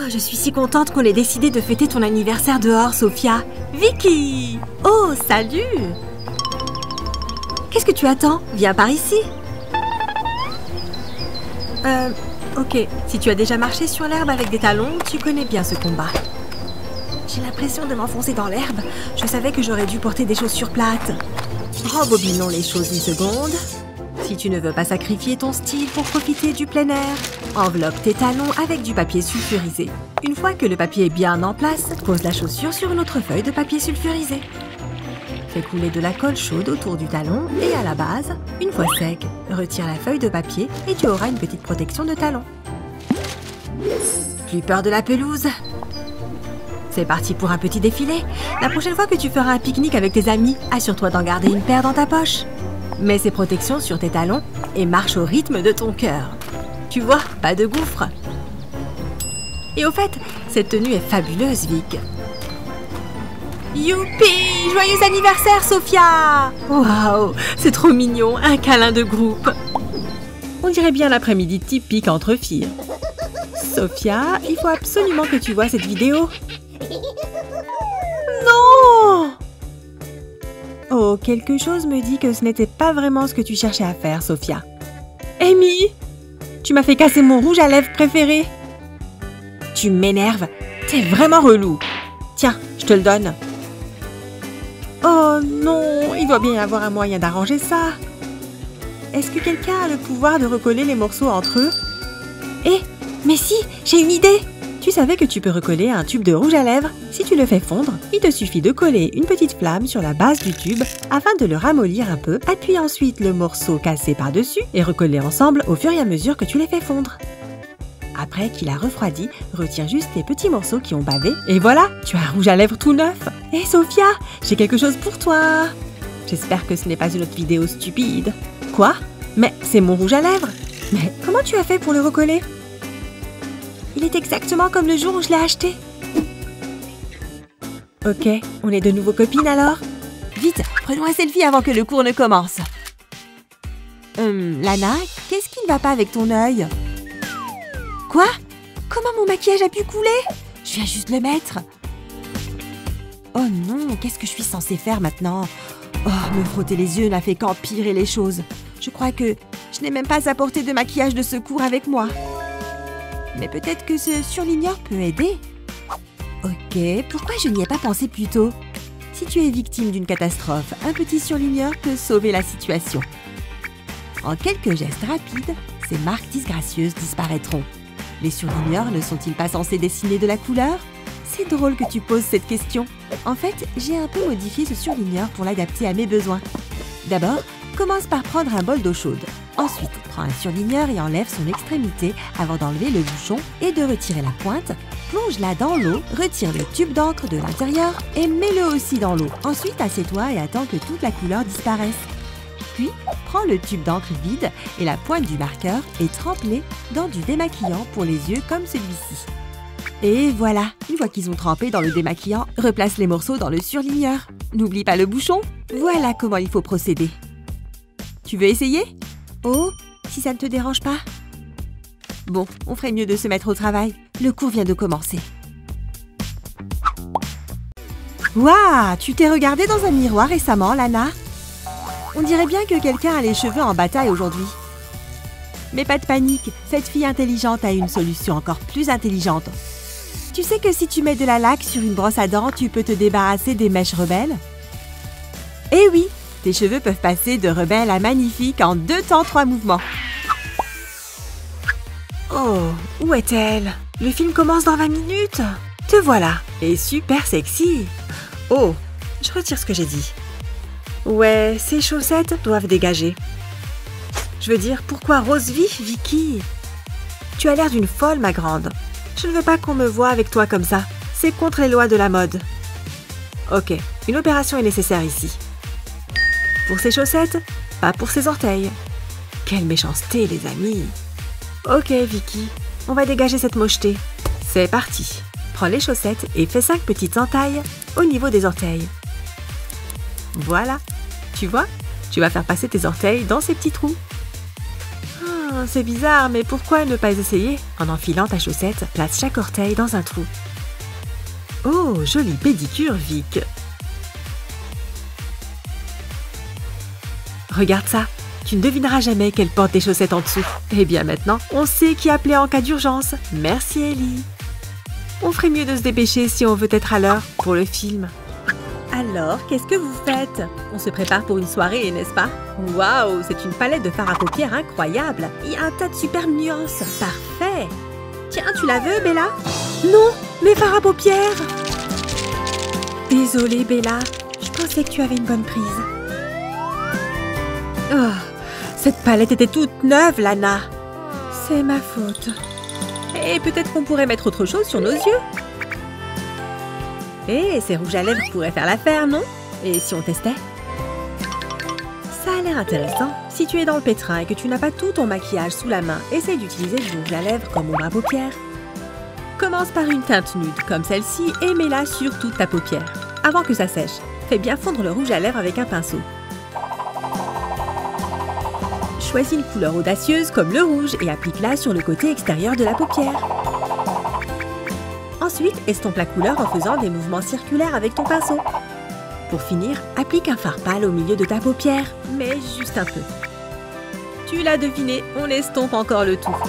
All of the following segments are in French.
je suis si contente qu'on ait décidé de fêter ton anniversaire dehors, Sophia. Vicky! Oh, salut! Qu'est-ce que tu attends? Viens par ici. Ok. Si tu as déjà marché sur l'herbe avec des talons, tu connais bien ce combat. J'ai l'impression de m'enfoncer dans l'herbe. Je savais que j'aurais dû porter des chaussures plates. Rembobinons les choses une seconde. Si tu ne veux pas sacrifier ton style pour profiter du plein air, enveloppe tes talons avec du papier sulfurisé. Une fois que le papier est bien en place, pose la chaussure sur une autre feuille de papier sulfurisé. Fais couler de la colle chaude autour du talon et à la base, une fois sec, retire la feuille de papier et tu auras une petite protection de talon. Plus peur de la pelouse? C'est parti pour un petit défilé. La prochaine fois que tu feras un pique-nique avec tes amis, assure-toi d'en garder une paire dans ta poche. Mets ces protections sur tes talons et marche au rythme de ton cœur. Tu vois, pas de gouffre. Et au fait, cette tenue est fabuleuse, Vic. Youpi! Joyeux anniversaire, Sophia! Waouh, c'est trop mignon, un câlin de groupe. On dirait bien l'après-midi typique entre filles. Sophia, il faut absolument que tu vois cette vidéo. Non! Oh, quelque chose me dit que ce n'était pas vraiment ce que tu cherchais à faire, Sophia. Amy! Tu m'as fait casser mon rouge à lèvres préféré. Tu m'énerves. T'es vraiment relou. Tiens, je te le donne. Oh non, il doit bien y avoir un moyen d'arranger ça. Est-ce que quelqu'un a le pouvoir de recoller les morceaux entre eux? Mais si, j'ai une idée! Tu savais que tu peux recoller un tube de rouge à lèvres? Si tu le fais fondre, il te suffit de coller une petite flamme sur la base du tube afin de le ramollir un peu, appuie ensuite le morceau cassé par-dessus et recoller ensemble au fur et à mesure que tu les fais fondre. Après qu'il a refroidi, retire juste les petits morceaux qui ont bavé et voilà, tu as un rouge à lèvres tout neuf. Hé Sophia, j'ai quelque chose pour toi. J'espère que ce n'est pas une autre vidéo stupide. Quoi? Mais c'est mon rouge à lèvres. Mais comment tu as fait pour le recoller? Il est exactement comme le jour où je l'ai acheté. Ok, on est de nouveau copines alors? Vite, prenons un selfie avant que le cours ne commence. Lana, qu'est-ce qui ne va pas avec ton œil? Quoi? Comment mon maquillage a pu couler? Je viens juste le mettre. Oh non, qu'est-ce que je suis censée faire maintenant? Oh, me frotter les yeux n'a fait qu'empirer les choses. Je crois que je n'ai même pas apporté de maquillage de secours avec moi. Mais peut-être que ce surligneur peut aider. Ok, pourquoi je n'y ai pas pensé plus tôt? Si tu es victime d'une catastrophe, un petit surligneur peut sauver la situation. En quelques gestes rapides, ces marques disgracieuses disparaîtront. Les surligneurs ne sont-ils pas censés dessiner de la couleur? C'est drôle que tu poses cette question. En fait, j'ai un peu modifié ce surligneur pour l'adapter à mes besoins. D'abord, commence par prendre un bol d'eau chaude. Ensuite, prends un surligneur et enlève son extrémité avant d'enlever le bouchon et de retirer la pointe. Plonge-la dans l'eau, retire le tube d'encre de l'intérieur et mets-le aussi dans l'eau. Ensuite, assieds-toi et attends que toute la couleur disparaisse. Puis, prends le tube d'encre vide et la pointe du marqueur et trempe-les dans du démaquillant pour les yeux comme celui-ci. Et voilà, une fois qu'ils ont trempé dans le démaquillant, replace les morceaux dans le surligneur. N'oublie pas le bouchon. Voilà comment il faut procéder. Tu veux essayer? Oh, si ça ne te dérange pas. Bon, on ferait mieux de se mettre au travail. Le cours vient de commencer. Waouh, tu t'es regardée dans un miroir récemment, Lana? On dirait bien que quelqu'un a les cheveux en bataille aujourd'hui. Mais pas de panique, cette fille intelligente a une solution encore plus intelligente. Tu sais que si tu mets de la laque sur une brosse à dents, tu peux te débarrasser des mèches rebelles? Eh oui, tes cheveux peuvent passer de rebelle à magnifique en 2 temps 3 mouvements. Oh, où est-elle? Le film commence dans 20 minutes. Te voilà, et super sexy. Oh, je retire ce que j'ai dit. Ouais, ces chaussettes doivent dégager. Je veux dire, pourquoi rose vif, Vicky? Tu as l'air d'une folle, ma grande. Je ne veux pas qu'on me voie avec toi comme ça. C'est contre les lois de la mode. Ok, une opération est nécessaire ici. Pour ces chaussettes, pas pour ses orteils. Quelle méchanceté, les amis. Ok, Vicky, on va dégager cette mocheté. C'est parti. Prends les chaussettes et fais 5 petites entailles au niveau des orteils. Voilà. Tu vois, tu vas faire passer tes orteils dans ces petits trous. C'est bizarre, mais pourquoi ne pas essayer? En enfilant ta chaussette, place chaque orteil dans un trou. Oh, jolie pédicure, Vic. Regarde ça. Tu ne devineras jamais qu'elle porte des chaussettes en dessous. Eh bien maintenant, on sait qui appeler en cas d'urgence. Merci Ellie. On ferait mieux de se dépêcher si on veut être à l'heure pour le film. Alors, qu'est-ce que vous faites? On se prépare pour une soirée, n'est-ce pas? Waouh, c'est une palette de fard à paupières incroyable. Il y a un tas de superbes nuances. Parfait. Tiens, tu la veux, Bella? Non, mes fards à paupières. Désolée, Bella. Je pensais que tu avais une bonne prise. Oh, cette palette était toute neuve, Lana. C'est ma faute. Et peut-être qu'on pourrait mettre autre chose sur nos yeux. Eh, ces rouges à lèvres pourraient faire l'affaire, non? Et si on testait? Ça a l'air intéressant. Si tu es dans le pétrin et que tu n'as pas tout ton maquillage sous la main, essaye d'utiliser du rouge à lèvres comme ombre à paupières. Commence par une teinte nude, comme celle-ci, et mets-la sur toute ta paupière. Avant que ça sèche, fais bien fondre le rouge à lèvres avec un pinceau. Choisis une couleur audacieuse comme le rouge et applique-la sur le côté extérieur de la paupière. Ensuite, estompe la couleur en faisant des mouvements circulaires avec ton pinceau. Pour finir, applique un fard pâle au milieu de ta paupière, mais juste un peu. Tu l'as deviné, on estompe encore le tout.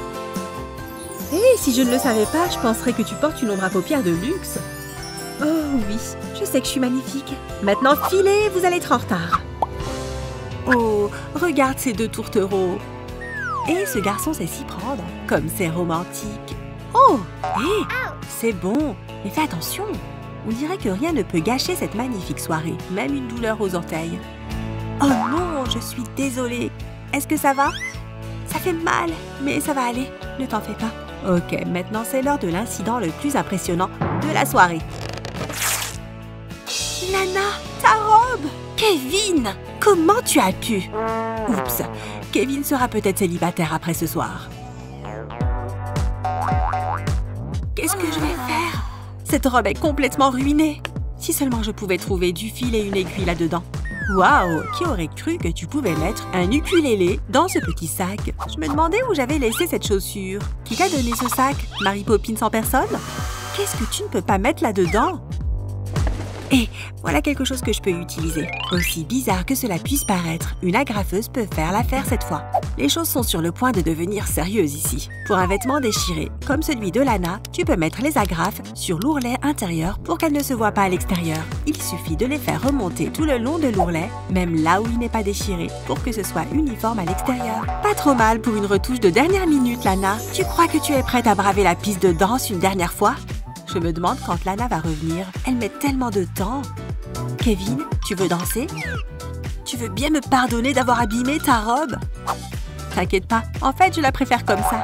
Et si je ne le savais pas, je penserais que tu portes une ombre à paupières de luxe. Oh oui, je sais que je suis magnifique. Maintenant, filez, vous allez être en retard. Oh, regarde ces deux tourtereaux. Et ce garçon sait s'y prendre, comme c'est romantique. Oh, hé, c'est bon, mais fais attention. On dirait que rien ne peut gâcher cette magnifique soirée, même une douleur aux orteils. Oh non, je suis désolée. Est-ce que ça va? Ça fait mal, mais ça va aller, ne t'en fais pas. Ok, maintenant c'est l'heure de l'incident le plus impressionnant de la soirée. Lana, ta robe! Kevin! Comment tu as pu? Oups, Kevin sera peut-être célibataire après ce soir. Qu'est-ce que je vais faire? Cette robe est complètement ruinée. Si seulement je pouvais trouver du fil et une aiguille là-dedans. Waouh! Qui aurait cru que tu pouvais mettre un ukulélé dans ce petit sac? Je me demandais où j'avais laissé cette chaussure. Qui t'a donné ce sac? Mary Poppins en personne? Qu'est-ce que tu ne peux pas mettre là-dedans? Et voilà quelque chose que je peux utiliser. Aussi bizarre que cela puisse paraître, une agrafeuse peut faire l'affaire cette fois. Les choses sont sur le point de devenir sérieuses ici. Pour un vêtement déchiré, comme celui de Lana, tu peux mettre les agrafes sur l'ourlet intérieur pour qu'elles ne se voient pas à l'extérieur. Il suffit de les faire remonter tout le long de l'ourlet, même là où il n'est pas déchiré, pour que ce soit uniforme à l'extérieur. Pas trop mal pour une retouche de dernière minute, Lana. Tu crois que tu es prête à braver la piste de danse une dernière fois? Je me demande quand Lana va revenir. Elle met tellement de temps. Kevin, tu veux danser? Tu veux bien me pardonner d'avoir abîmé ta robe? T'inquiète pas, en fait, je la préfère comme ça.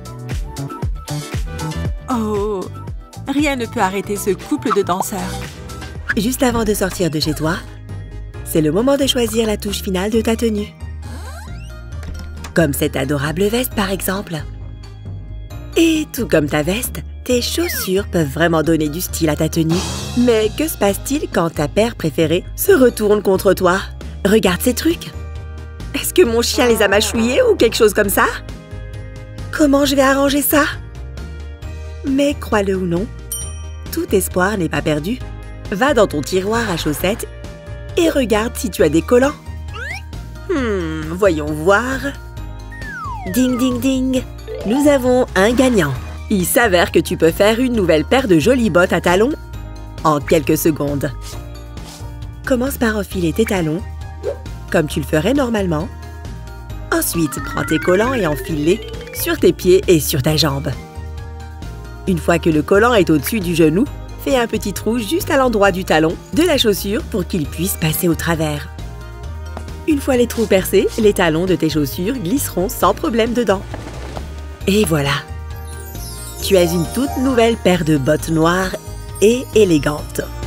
Oh, rien ne peut arrêter ce couple de danseurs. Juste avant de sortir de chez toi, c'est le moment de choisir la touche finale de ta tenue. Comme cette adorable veste, par exemple. Et tout comme ta veste, tes chaussures peuvent vraiment donner du style à ta tenue. Mais que se passe-t-il quand ta paire préférée se retourne contre toi? Regarde ces trucs. Est-ce que mon chien les a mâchouillés ou quelque chose comme ça? Comment je vais arranger ça? Mais crois-le ou non, tout espoir n'est pas perdu. Va dans ton tiroir à chaussettes et regarde si tu as des collants. Voyons voir. Ding ding ding. Nous avons un gagnant. Il s'avère que tu peux faire une nouvelle paire de jolies bottes à talons en quelques secondes. Commence par enfiler tes talons, comme tu le ferais normalement. Ensuite, prends tes collants et enfile-les sur tes pieds et sur ta jambe. Une fois que le collant est au-dessus du genou, fais un petit trou juste à l'endroit du talon de la chaussure pour qu'il puisse passer au travers. Une fois les trous percés, les talons de tes chaussures glisseront sans problème dedans. Et voilà! Tu as une toute nouvelle paire de bottes noires et élégantes.